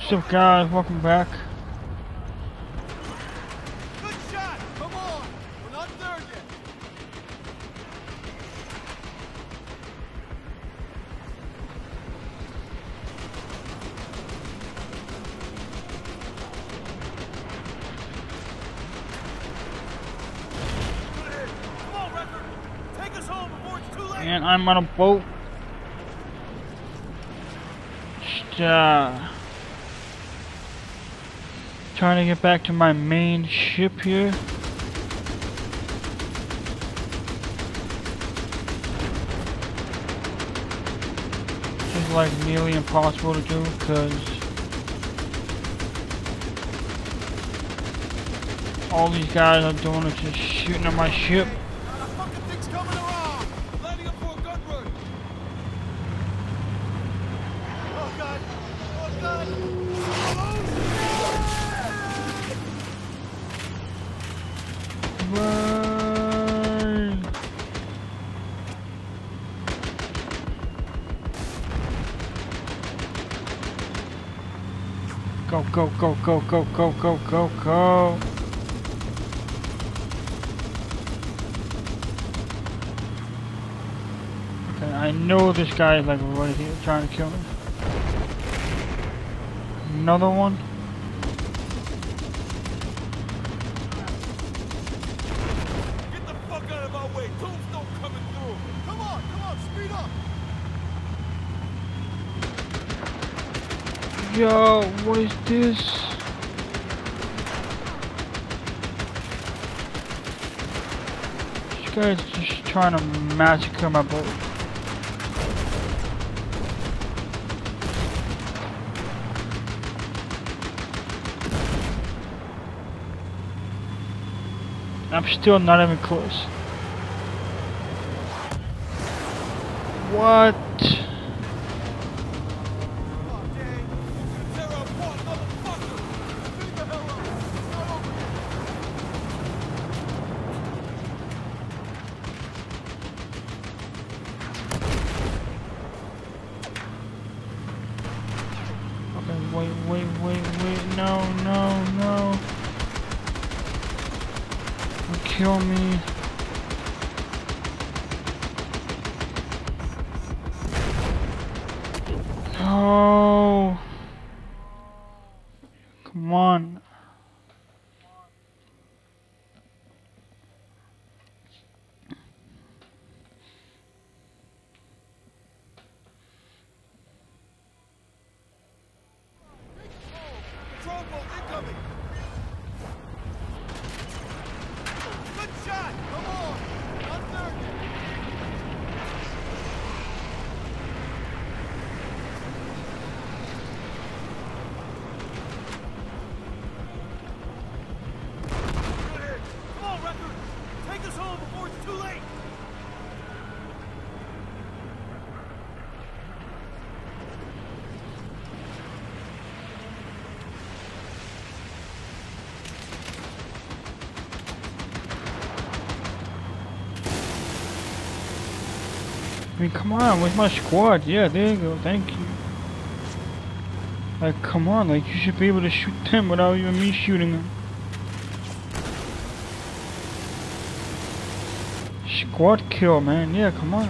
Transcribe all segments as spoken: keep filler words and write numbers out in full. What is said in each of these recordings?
What's up, guys? Welcome back. Good shot! Come on! We're not there yet! Come on, Record! Take us home before it's too late! And I'm on a boat. Just, uh... trying to get back to my main ship here. It's like nearly impossible to do because all these guys are doing is just shooting at my ship. The fucking thing's coming around! Lining up for a gun run! Oh god! Oh god! Run! Go, go, go, go, go, go, go, go, go. Okay, I know this guy is like right here trying to kill me. Another one. Get the fuck out of our way! Tombstone coming through! Come on, come on, speed up! Yo, what is this? This guy's just trying to massacre my boat. I'm still not even close. What? Oh, dang! Tear our apart, motherfucker! Leave the hell up! It's not over Okay, wait, wait, wait, wait, no, no, no. Don't kill me. No. Come on. Patrol boat incoming! Good shot! Come on! Not there yet! Good hit! Come on, Record! Take us home before it's too late! I mean, come on, where's my squad? Yeah, there you go, thank you. Like, come on, like, you should be able to shoot them without even me shooting them. Squad kill, man, yeah, come on.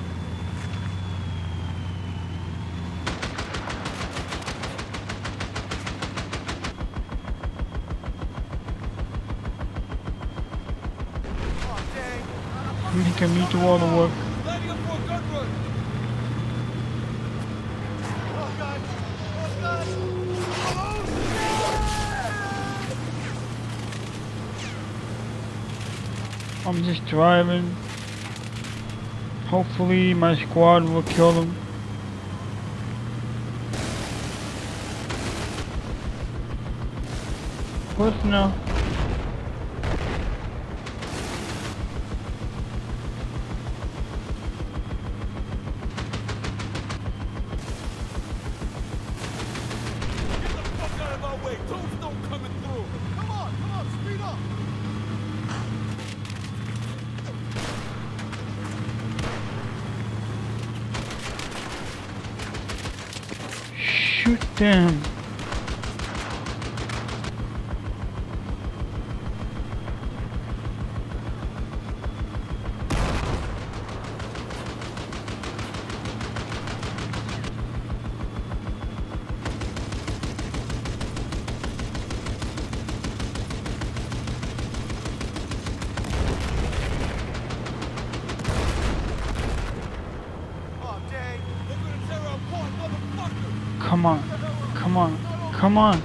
Oh, dang! Making me do all the work. Lining up for a gun run! Oh god! Oh god! Oh! I'm just driving. Hopefully my squad will kill them. What now? Get the fuck out of our way! Tombstone coming through! Come on, come on, speed up! Shoot them. Come on. Come on. Come on.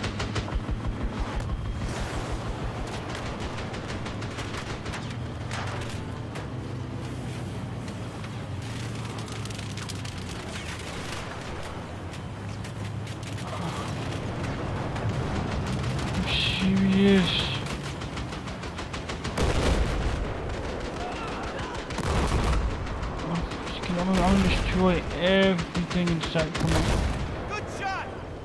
I'm serious. I'm gonna, I'm gonna destroy everything in sight. Come on. Good shot.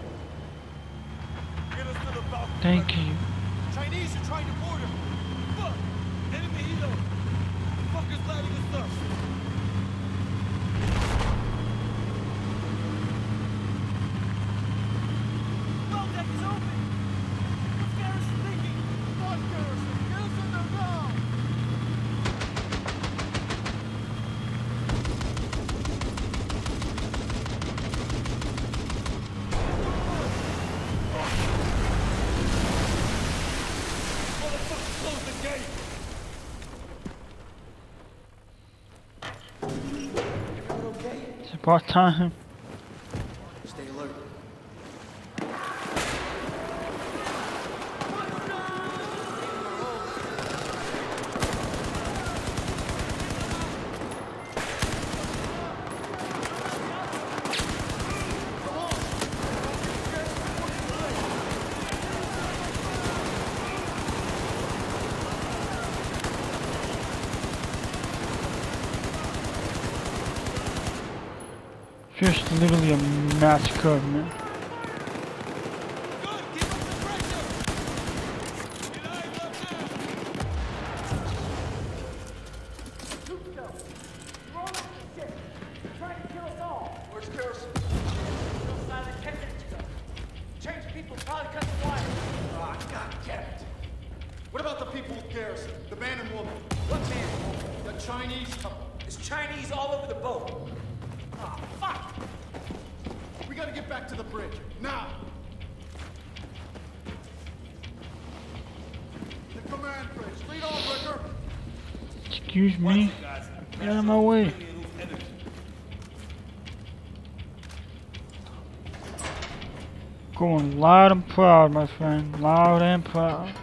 Get us to the balcony. Thank you. Chinese are trying to board him. Fuck. Enemy helo. The fucker's lighting us up. Well, deck is open. What's Garrison thinking? Fuck Garrison. Garrison, they're down. It's about time. Stay alert. Just literally a massacre, man. Good, keep up the pressure. Get eyes up there. Shoot them. We're all over the ship. They're trying to kill us all. Where's Garrison? Still silent ten minutes ago. Change people probably cut the wire. Ah, oh, god damn it. What about the people with Garrison? The man and woman? What man and woman? The Chinese couple. There's Chinese all over the boat. Ah, oh, fuck! We gotta get back to the bridge, now! The command bridge, lead on, Ricker! Excuse me. Get out of my way. Going loud and proud, my friend. Loud and proud.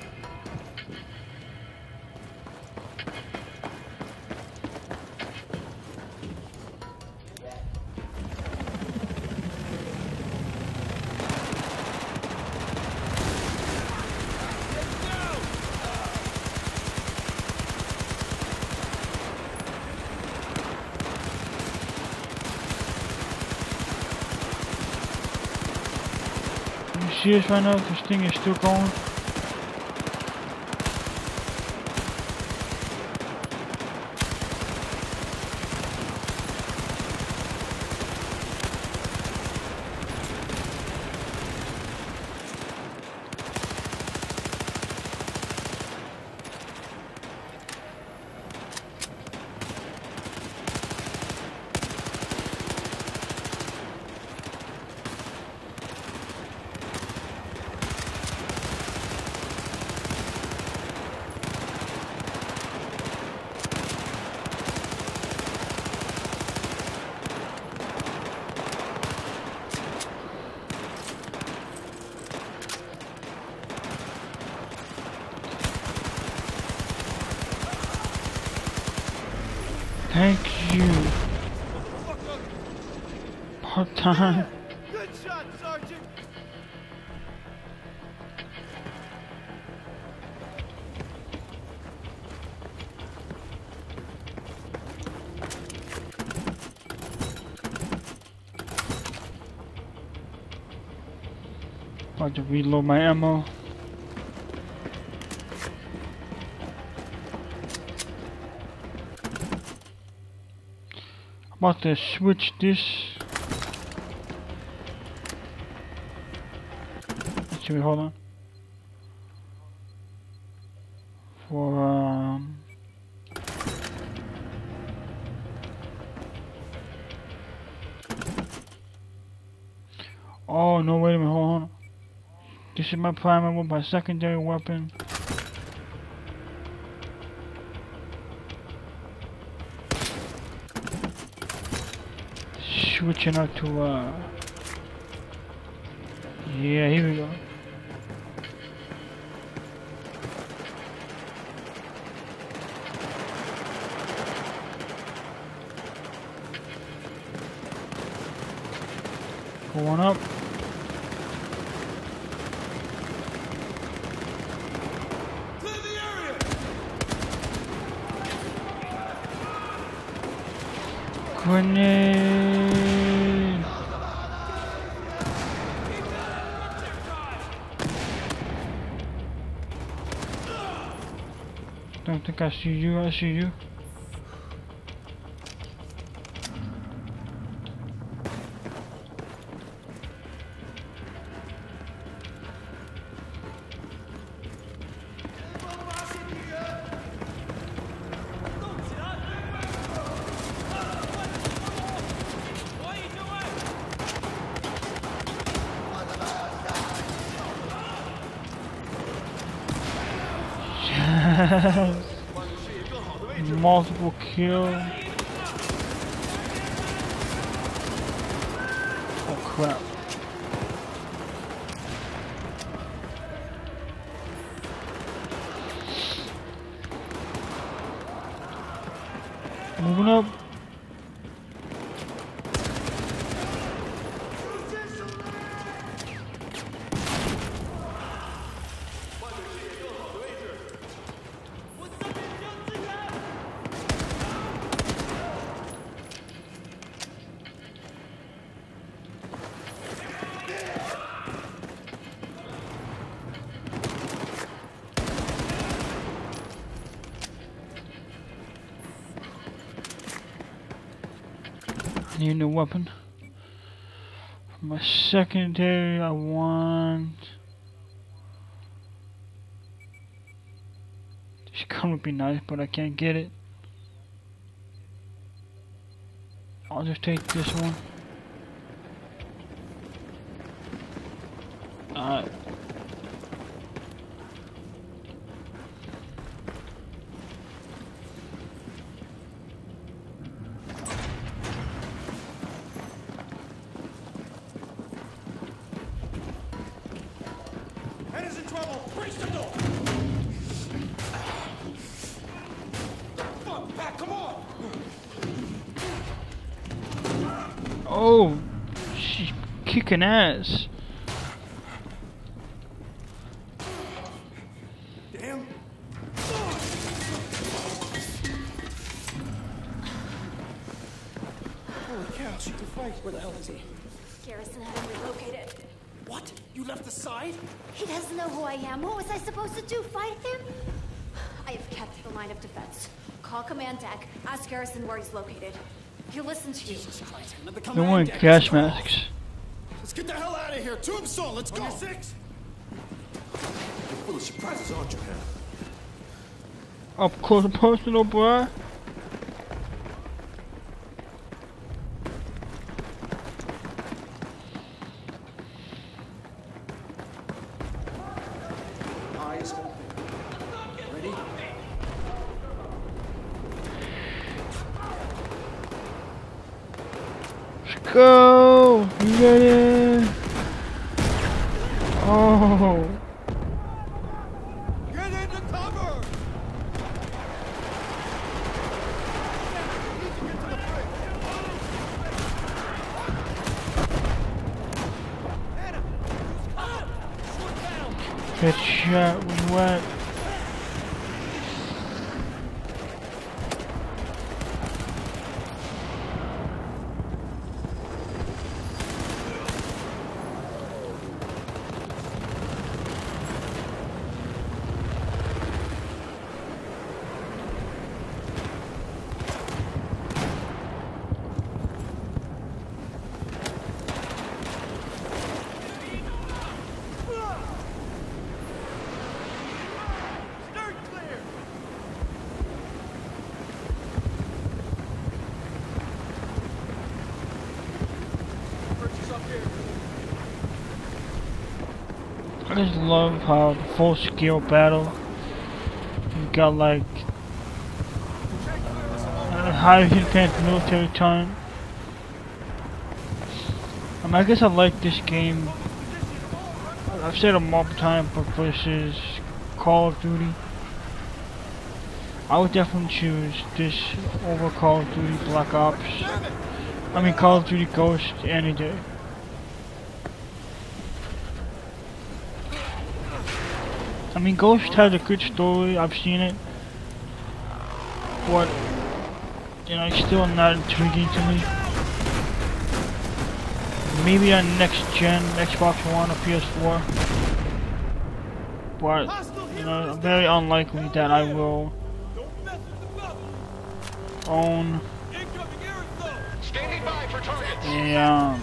You serious right now? This thing is still going? Thank you. Part time. Good shot, Sergeant! About to reload my ammo. I'm about to switch this. Actually, hold on. For um. Oh no! Wait a minute. Hold on. This is my primary weapon, my secondary weapon. Switching out to uh Yeah, here we go. Going up. Clear the area. Grenade. Don't think I see you. I see you. Multiple kill. Oh crap. Moving up. I need a new weapon. For my secondary, I want. This gun would be nice, but I can't get it. I'll just take this one. Alright. Head is in trouble. Breach the door. Fuck, back, come on. Oh, she's kicking ass. Damn. Holy cow, she can fight. Where the hell is he? Garrison had him relocated. What? You left the side? He doesn't know who I am. What was I supposed to do? Fight him? I have kept the line of defense. Call command deck. Ask Garrison where he's located. He'll listen to you. Jesus Christ. Let the They command want deck gas start. masks. Let's get the hell out of here. Tombstone, let's go. On your six. You're full of surprises, aren't you, Hannah? Up close and personal, bruh. Eyes open. Ready? Let's go. You get it. Oh. Get into cover! Good shot. What? Stern clear! Bridges up here. I just love how the full scale battle. You got like uh, high advanced military time. Um, I guess I like this game I've said it multiple times, but versus Call of Duty, I would definitely choose this over Call of Duty Black Ops. I mean Call of Duty Ghost any day. I mean Ghost has a good story, I've seen it, but you know, it's still not intriguing to me. Maybe on next gen, Xbox One or P S four, but you know, very unlikely that I will own a um,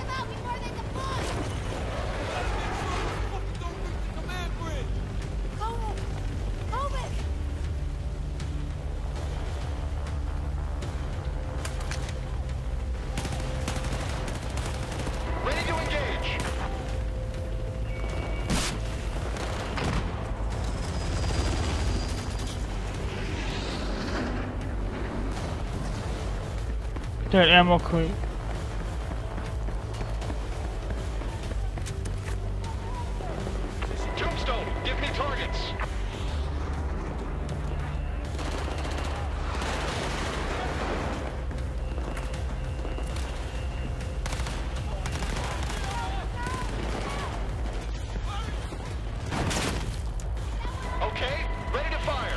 that ammo crate. Tombstone, give me targets. Okay, ready to fire.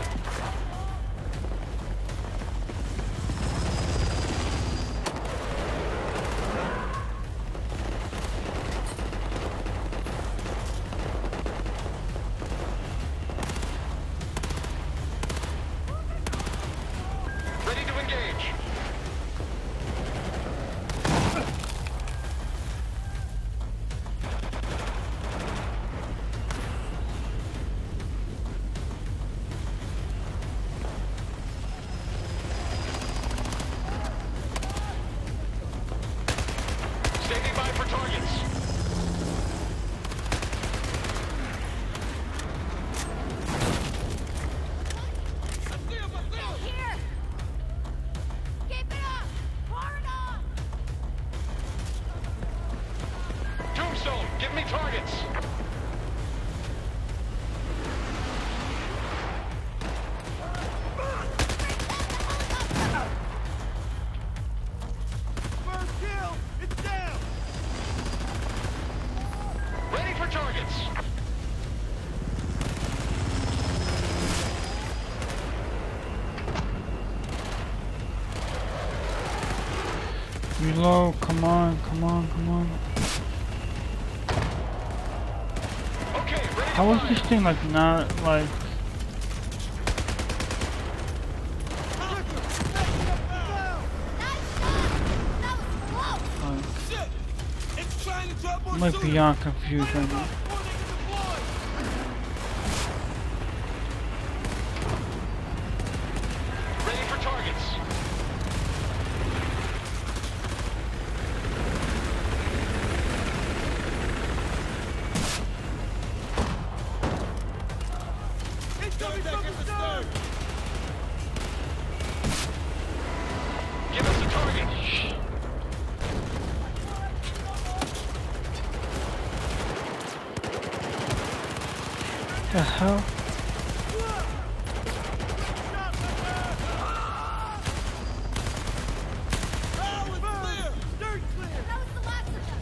Standing by for targets. Here! Keep it up! Hard on! Tombstone, give me targets. First kill! It's down! Ready for targets. Reload, come on, come on, come on. Okay, ready to How is fire. this thing like not like Shit! It's trying to drop on I'm like beyond confused right now. Ready for targets. It's coming from the stern! Give us a target. The hell? Oh, it's clear! Dirt clear! That was the last of them!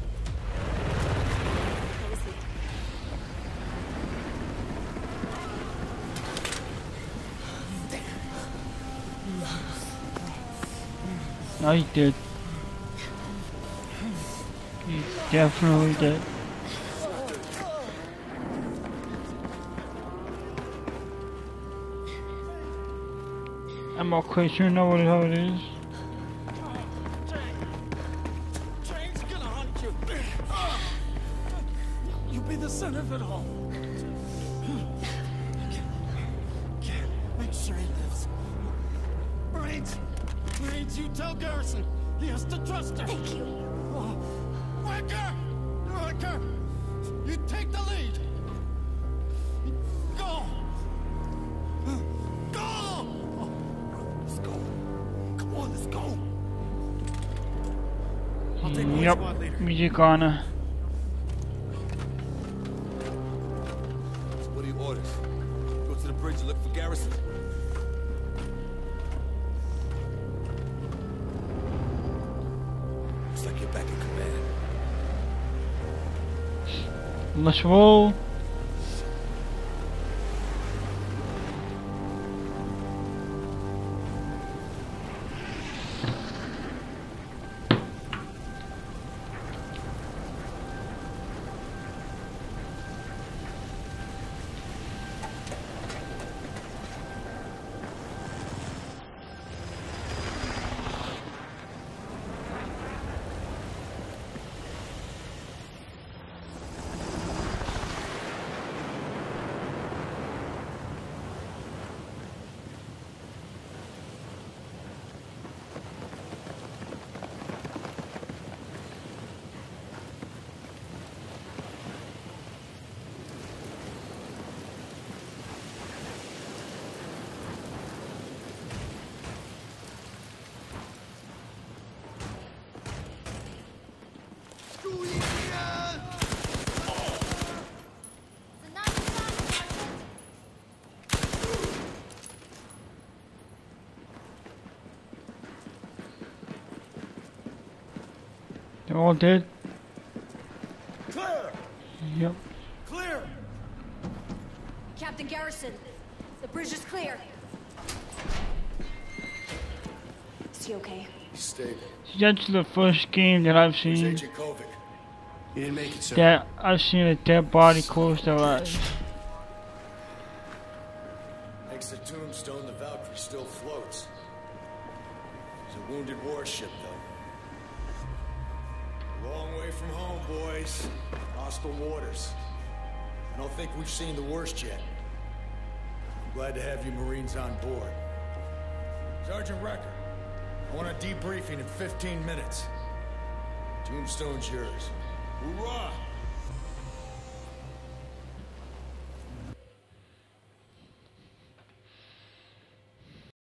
No, he did. He definitely did. I'm not quite sure know what the hell it is. Chang's gonna hunt you! You be the center of it all. Make sure he lives. Brains! Brains, you tell Garrison. He has to trust her. Thank you. Wicker! Wicker! You take the lead! Go! Go! Let's go. Come on, let's go. I'll take one Yep, squad leader. music on. Garrison. Looks like you're back in command. Let's roll. They're all dead. Clear! Yep. Clear! Captain Garrison, the bridge is clear. Is he okay? He's stable. That's the first game that I've Where's seen Agent Kovic? He didn't make it, sir. that I've seen a dead body close their eyes. Next to Tombstone, the Valkyrie still floats. He's a wounded warship, though. Long way from home, boys. Hostile waters. I don't think we've seen the worst yet. I'm glad to have you Marines on board. Sergeant Recker, I want a debriefing in fifteen minutes. Tombstone's yours. Hoorah!